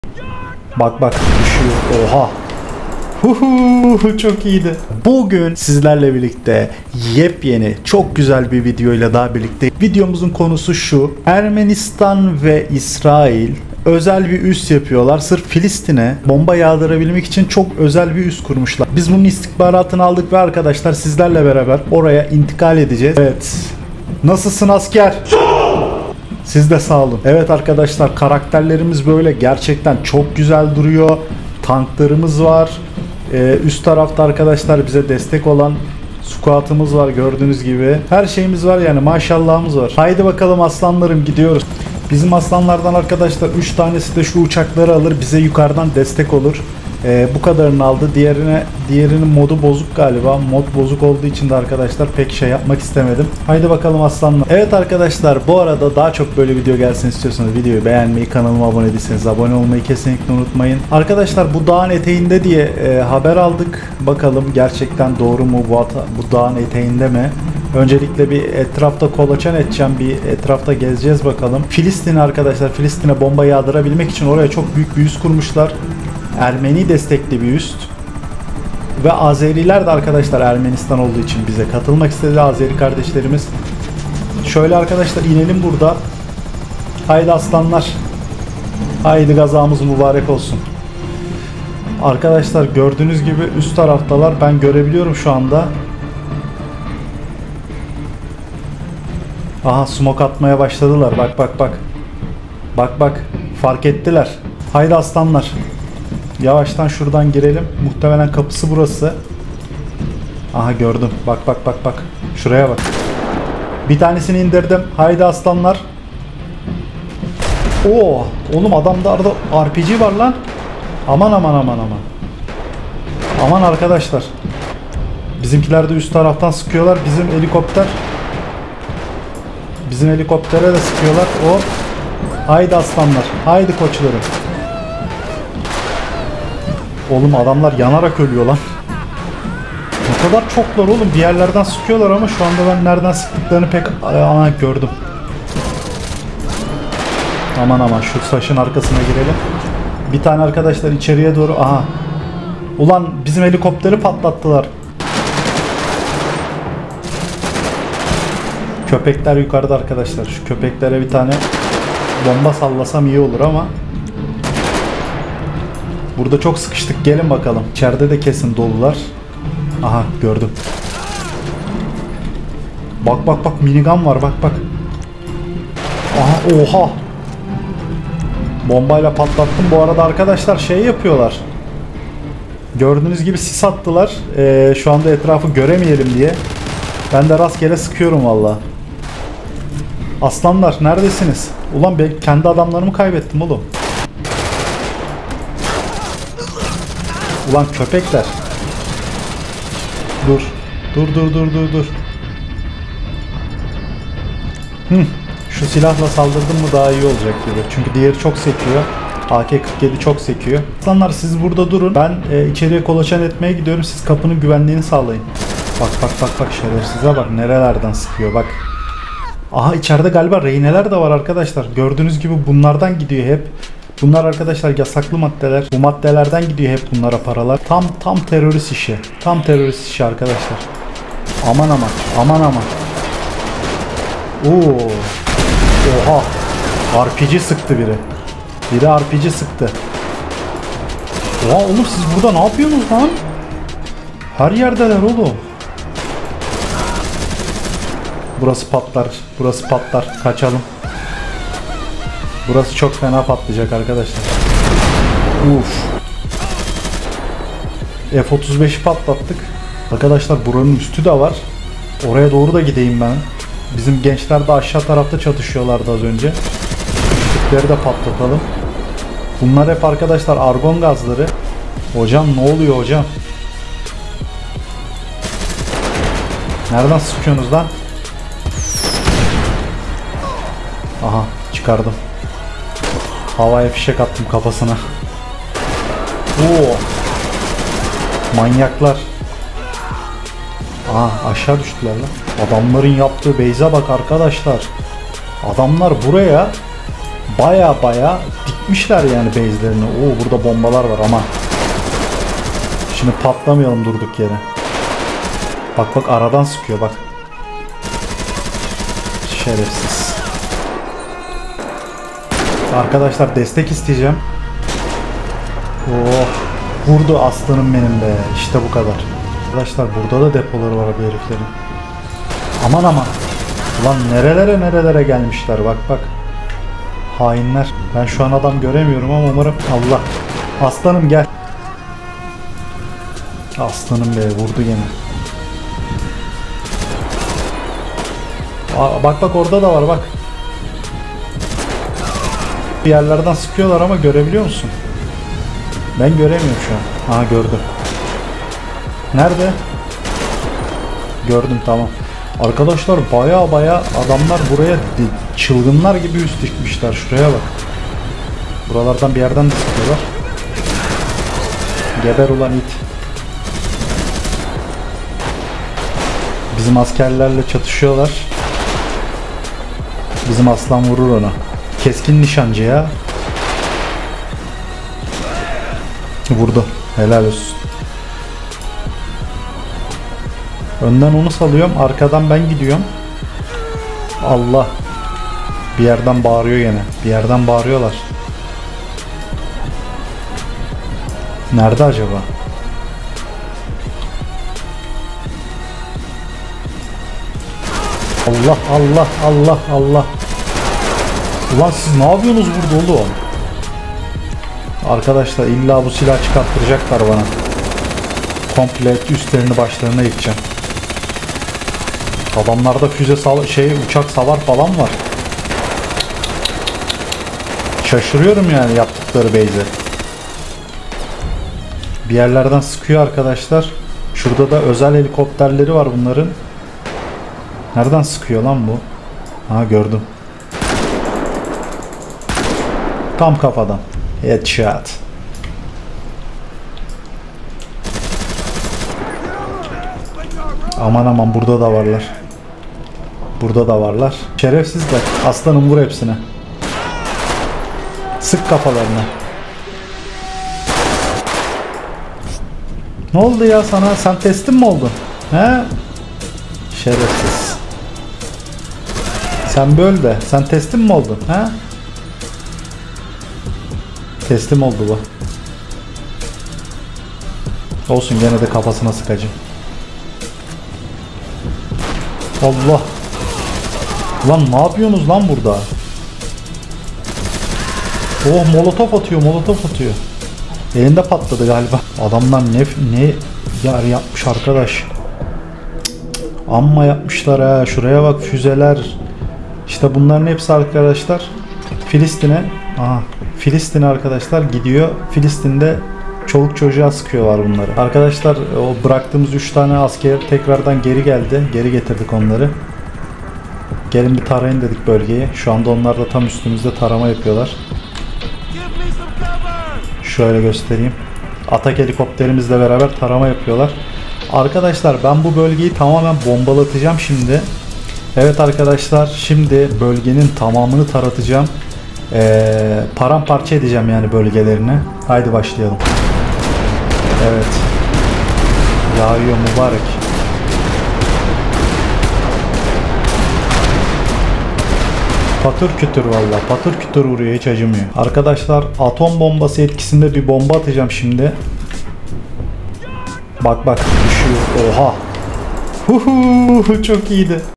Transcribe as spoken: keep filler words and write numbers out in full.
Bak bak düşüyor. Oha. Huhu, çok iyiydi. Bugün sizlerle birlikte yepyeni çok güzel bir videoyla daha birlikte. Videomuzun konusu şu: Ermenistan ve İsrail özel bir üs yapıyorlar. Sırf Filistin'e bomba yağdırabilmek için çok özel bir üs kurmuşlar. Biz bunun istihbaratını aldık ve arkadaşlar sizlerle beraber oraya intikal edeceğiz. Evet. Nasılsın asker? Siz de sağ olun. Evet arkadaşlar, karakterlerimiz böyle gerçekten çok güzel duruyor. Tanklarımız var. Ee, üst tarafta arkadaşlar bize destek olan squat'ımız var, gördüğünüz gibi. Her şeyimiz var yani, maşallahımız var. Haydi bakalım aslanlarım, gidiyoruz. Bizim aslanlardan arkadaşlar üç tanesi de şu uçakları alır, bize yukarıdan destek olur. Ee, bu kadarını aldı. Diğerine, diğerinin modu bozuk galiba. Mod bozuk olduğu için de arkadaşlar pek şey yapmak istemedim. Haydi bakalım aslanlar. Evet arkadaşlar, bu arada daha çok böyle video gelsin istiyorsanız videoyu beğenmeyi, kanalıma abone değilseniz abone olmayı kesinlikle unutmayın. Arkadaşlar bu dağın eteğinde diye e, haber aldık. Bakalım gerçekten doğru mu, bu, bu dağın eteğinde mi? Öncelikle bir etrafta kolaçan edeceğim, bir etrafta gezeceğiz bakalım. Filistin arkadaşlar, Filistin'e bomba yağdırabilmek için oraya çok büyük bir üs kurmuşlar. Ermeni destekli bir üst. Ve Azeriler de arkadaşlar Ermenistan olduğu için bize katılmak istedi, Azeri kardeşlerimiz. Şöyle arkadaşlar inelim burada. Haydi aslanlar. Haydi gazamız mübarek olsun. Arkadaşlar gördüğünüz gibi üst taraftalar. Ben görebiliyorum şu anda. Aha, smoke atmaya başladılar. Bak bak bak. Bak bak. Fark ettiler. Haydi aslanlar. Yavaştan şuradan girelim. Muhtemelen kapısı burası. Aha, gördüm. Bak bak bak bak. Şuraya bak. Bir tanesini indirdim. Haydi aslanlar. Oo, oğlum adamda R P G var lan. Aman aman aman aman. Aman arkadaşlar. Bizimkiler de üst taraftan sıkıyorlar. Bizim helikopter. Bizim helikoptere de sıkıyorlar. O. Haydi aslanlar. Haydi koçlarım. Oğlum adamlar yanarak ölüyor lan. Ne kadar çoklar oğlum. Bir yerlerden sıkıyorlar ama şu anda ben nereden sıktıklarını pek ana gördüm. Aman aman, şu taşın arkasına girelim. Bir tane arkadaşlar içeriye doğru. Aha. Ulan bizim helikopteri patlattılar. Köpekler yukarıda arkadaşlar. Şu köpeklere bir tane bomba sallasam iyi olur ama. Burada çok sıkıştık. Gelin bakalım. İçeride de kesin dolular. Aha, gördüm. Bak bak bak, minigun var, bak bak. Aha, oha. Bombayla patlattım. Bu arada arkadaşlar şey yapıyorlar. Gördüğünüz gibi sis attılar. Ee, şu anda etrafı göremeyelim diye. Ben de rastgele sıkıyorum valla. Aslanlar neredesiniz? Ulan ben kendi adamlarımı kaybettim oğlum. Ulan köpekler. Dur. Dur dur dur dur dur. Hı. Şu silahla saldırdım mı daha iyi olacak gibi. Çünkü diğeri çok sekiyor. A K kırk yedi çok sekiyor. Aslanlar siz burada durun. Ben e, içeriye kolaçan etmeye gidiyorum. Siz kapının güvenliğini sağlayın. Bak bak bak bak, şerefsize bak nerelerden sıkıyor bak. Aha, içeride galiba rehineler de var arkadaşlar. Gördüğünüz gibi bunlardan gidiyor hep. Bunlar arkadaşlar yasaklı maddeler. Bu maddelerden gidiyor hep bunlara paralar. Tam tam terörist işi. Tam terörist işi arkadaşlar. Aman aman. Aman aman. Oo. Oha. R P G sıktı biri. Biri R P G sıktı. Oha oğlum, siz burada ne yapıyorsunuz lan? Her yerdeler oğlum. Burası patlar. Burası patlar. Kaçalım. Burası çok fena patlayacak arkadaşlar. Uf. F otuz beşi patlattık. Arkadaşlar buranın üstü de var. Oraya doğru da gideyim ben. Bizim gençler de aşağı tarafta çatışıyorlardı az önce. Üstleri de patlatalım. Bunlar hep arkadaşlar argon gazları. Hocam ne oluyor hocam? Nereden sıkıyorsunuz lan? Aha, çıkardım. Havaya fişek attım kafasına. Oo. Manyaklar. Aha, aşağı düştüler lan. Adamların yaptığı base'e bak arkadaşlar. Adamlar buraya baya baya Dikmişler yani base'lerini. Oo, burada bombalar var ama. Şimdi patlamayalım durduk yere. Bak bak aradan sıkıyor bak. Şerefsiz. Arkadaşlar destek isteyeceğim. Oh, vurdu aslanım benim be. İşte bu kadar. Arkadaşlar burada da depoları var bu heriflerin. Aman aman. Ulan nerelere nerelere gelmişler bak bak. Hainler. Ben şu an adam göremiyorum ama umarım Allah. Aslanım gel. Aslanım be, vurdu gene. Aa, bak bak orada da var bak. Bir yerlerden sıkıyorlar ama görebiliyor musun? Ben göremiyorum şu an. Aha gördüm. Nerede? Gördüm, tamam. Arkadaşlar baya baya adamlar buraya çılgınlar gibi üst dikmişler. Şuraya bak. Buralardan bir yerden de sıkıyorlar. Geber ulan it. Bizim askerlerle çatışıyorlar. Bizim aslan vurur onu. Keskin nişancı ya. Vurdu. Helal olsun. Önden onu salıyorum. Arkadan ben gidiyorum. Allah. Bir yerden bağırıyor gene. Bir yerden bağırıyorlar. Nerede acaba? Allah Allah Allah Allah. Ulan siz ne yapıyorsunuz burada oğlum? Arkadaşlar illa bu silah çıkarttıracaklar bana. Komple üstlerini başlarına yıkacağım. Adamlarda füze sal şey uçak savar falan var. Şaşırıyorum yani yaptıkları base'e. Bir yerlerden sıkıyor arkadaşlar. Şurada da özel helikopterleri var bunların. Nereden sıkıyor lan bu? Ha gördüm. Tam kafadan. Headshot. Aman aman burada da varlar. Burada da varlar. Şerefsizler. Aslanım vur hepsine. Sık kafalarına. Ne oldu ya sana? Sen teslim mi oldun? He? Şerefsiz. Sen böl de. Sen teslim mi oldun? He? Teslim oldu bu. Olsun gene de kafasına sıkacağım. Allah. Lan ne yapıyorsunuz lan burada? Oh molotof atıyor, molotof atıyor. Elinde patladı galiba. Adamlar ne ne yar yapmış arkadaş. Amma yapmışlar ha. Şuraya bak, füzeler. İşte bunların hepsi arkadaşlar Filistin'e. Aha, Filistin arkadaşlar gidiyor. Filistin'de çoluk çocuğa sıkıyorlar bunları. Arkadaşlar o bıraktığımız üç tane asker tekrardan geri geldi. Geri getirdik onları. Gelin bir tarayın dedik bölgeyi. Şu anda onlar da tam üstümüzde tarama yapıyorlar. Şöyle göstereyim. Atak helikopterimizle beraber tarama yapıyorlar. Arkadaşlar ben bu bölgeyi tamamen bombalatacağım şimdi. Evet arkadaşlar, şimdi bölgenin tamamını taratacağım. Ee, paramparça edeceğim yani bölgelerini. Haydi başlayalım. Evet. Yağıyor mübarek. Patır kütür valla. Patır kütür vuruyor, hiç acımıyor. Arkadaşlar atom bombası etkisinde bir bomba atacağım şimdi. Bak bak düşüyor. Oha. Huhu, çok iyiydi.